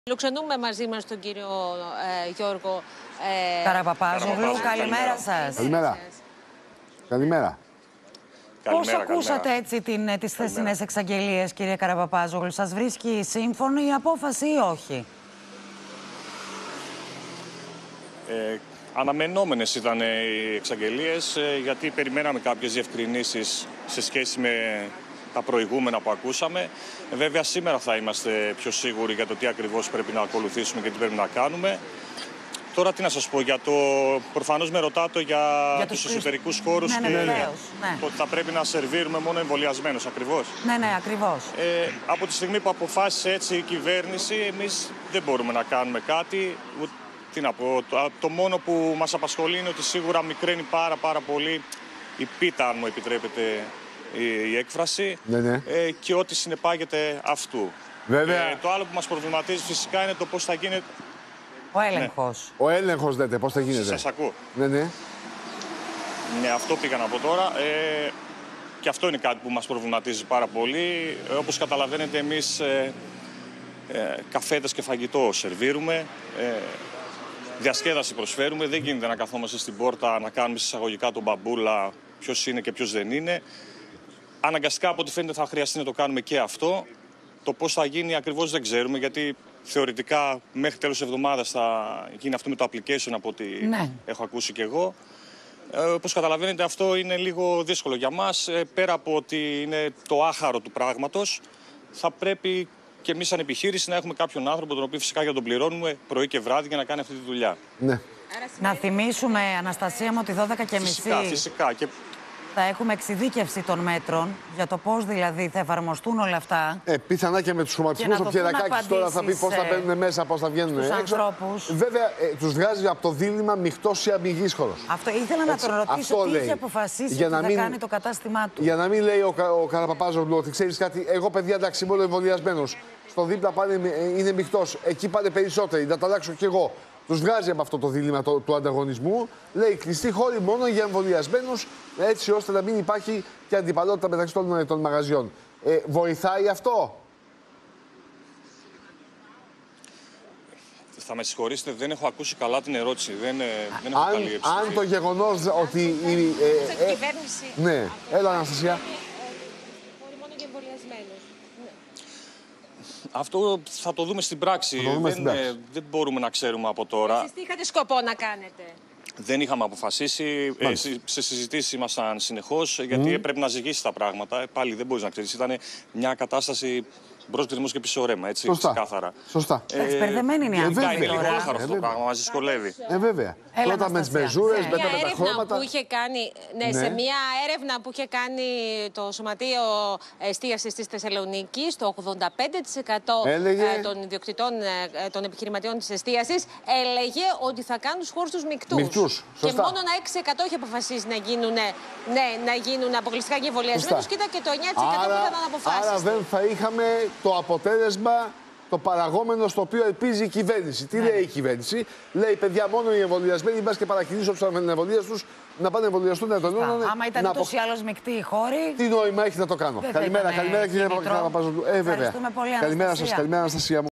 Φιλοξενούμε μαζί μας τον κύριο Γιώργο Καραπαπάζογλου. Καλημέρα σας. Καλημέρα. Καλημέρα. Πώς ακούσατε έτσι τις χθεσινές εξαγγελίες, κύριε Καραπαπάζογλου? Σας βρίσκει σύμφωνη η απόφαση ή όχι? Αναμενόμενες ήταν οι εξαγγελίες, γιατί περιμέναμε κάποιες διευκρινήσεις σε σχέση με τα προηγούμενα που ακούσαμε. Βέβαια, σήμερα θα είμαστε πιο σίγουροι για το τι ακριβώς πρέπει να ακολουθήσουμε και τι πρέπει να κάνουμε. Τώρα τι να σας πω, προφανώς με ρωτάτε για τους εσωτερικούς χώρους και ότι θα πρέπει να σερβίρουμε μόνο εμβολιασμένους, ακριβώς. Ναι, ακριβώς. Από τη στιγμή που αποφάσισε έτσι η κυβέρνηση, εμείς δεν μπορούμε να κάνουμε κάτι. Τι να πω, το μόνο που μας απασχολεί είναι ότι σίγουρα μικραίνει πάρα πολύ η πίτα, αν μου επιτρέπετε η έκφραση, και ό,τι συνεπάγεται αυτού. Βέβαια. Το άλλο που μας προβληματίζει φυσικά είναι το πώς θα γίνεται ο έλεγχος. Ο έλεγχος, λέτε, πώς θα γίνεται? Σας ακούω. Ναι, αυτό πήγα να πω τώρα. Και αυτό είναι κάτι που μας προβληματίζει πάρα πολύ. Όπως καταλαβαίνετε, εμείς καφέτες και φαγητό σερβίρουμε. Διασκέδαση προσφέρουμε. Δεν γίνεται να καθόμαστε στην πόρτα να κάνουμε εισαγωγικά τον μπαμπούλα ποιος είναι και ποιος δεν είναι. Αναγκαστικά, από ό,τι φαίνεται, θα χρειαστεί να το κάνουμε και αυτό. Το πώς θα γίνει ακριβώς δεν ξέρουμε, γιατί θεωρητικά μέχρι τέλος της εβδομάδας θα γίνει αυτό με το application, από ό,τι έχω ακούσει κι εγώ. Όπως καταλαβαίνετε, αυτό είναι λίγο δύσκολο για μας. Πέρα από ότι είναι το άχαρο του πράγματος, θα πρέπει και εμείς σαν επιχείρηση να έχουμε κάποιον άνθρωπο, τον οποίο φυσικά για τον πληρώνουμε πρωί και βράδυ για να κάνει αυτή τη δουλειά. Ναι. Να θυμίσουμε, Αναστασία μου, ότι 12:30 φυσικά. θα έχουμε εξειδίκευση των μέτρων για το πώς δηλαδή θα εφαρμοστούν όλα αυτά. Πιθανά και με τους χρωματισμούς. Ο Πιερακάκης τώρα θα πει πώς θα μπαίνουν μέσα, πώς θα βγαίνουν έξω. Ανθρώπους. Βέβαια, τους βγάζει από το δίλημμα μειχτός ή αμυγδύσχωρος. Αυτό ήθελα να τον ρωτήσω, τι είχε αποφασίσει ότι θα κάνει το κατάστημά του. Για να μην λέει ο Καραπαπάζογλου ότι ξέρεις κάτι, εγώ παιδιά εντάξει είμαι όλο εμβολιασμένος. Στο δίπλα πάνε, είναι μειχτός, εκεί πάνε περισσότεροι, να τα αλλάξω κι εγώ. Τους βγάζει από αυτό το δίλημμα του ανταγωνισμού. Λέει κλειστή χώρη μόνο για εμβολιασμένους, έτσι ώστε να μην υπάρχει και αντιπαλότητα μεταξύ των μαγαζιών. Βοηθάει αυτό? Θα με συγχωρήσετε, δεν έχω ακούσει καλά την ερώτηση. Δεν έχω καλύψει. Αν το γεγονός ότι η κυβέρνηση. Ναι, έλα Αναστασία. Μπορεί μόνο για εμβολιασμένους. Αυτό θα το δούμε στην πράξη. Δεν μπορούμε να ξέρουμε από τώρα. Εσείς τι είχατε σκοπό να κάνετε? Δεν είχαμε αποφασίσει. Σε συζητήσεις ήμασταν συνεχώς, γιατί έπρεπε να ζυγίσει τα πράγματα. Πάλι δεν μπορείς να ξέρεις. Ήταν μια κατάσταση μπρος γκρεμός και πίσω ρέμα, έτσι, ξεκάθαρα. Σωστά. Περδεμένοι είναι οι άνθρωποι. Είναι λίγο άχαρο αυτό το πράγμα, μας δυσκολεύει. Βέβαια. Πρώτα με τις μεζούρες, μετά με τα χρώματα. Σε μια έρευνα που είχε κάνει το Σωματείο Εστίασης της Θεσσαλονίκης, το 85% των ιδιοκτητών των επιχειρηματιών της εστίασης έλεγε ότι θα κάνουν τους χώρους τους μεικτούς. Και μόνο ένα 6% είχε αποφασίσει να γίνουν αποκλειστικά για εμβολιασμένους. Κοίτα, και το 9% που ήταν αποφάσεις. Άρα δεν θα είχαμε το αποτέλεσμα, το παραγόμενο στο οποίο ελπίζει η κυβέρνηση. Τι λέει η κυβέρνηση? Λέει παιδιά, μόνο οι εμβολιασμένοι μπας και παρακινήσω τους ανεμβολίες τους να πάνε να εμβολιαστούν, να τονώνουν. Άμα ήταν ούτως ή άλλως μεικτοί οι χώροι. Τι νόημα έχει να το κάνω? Καλημέρα κύριε Καραπαπάζογλου. Βέβαια. Ευχαριστούμε πολύ, Αναστασία. Καλημέρα σας, καλημέρα Αναστασία μου.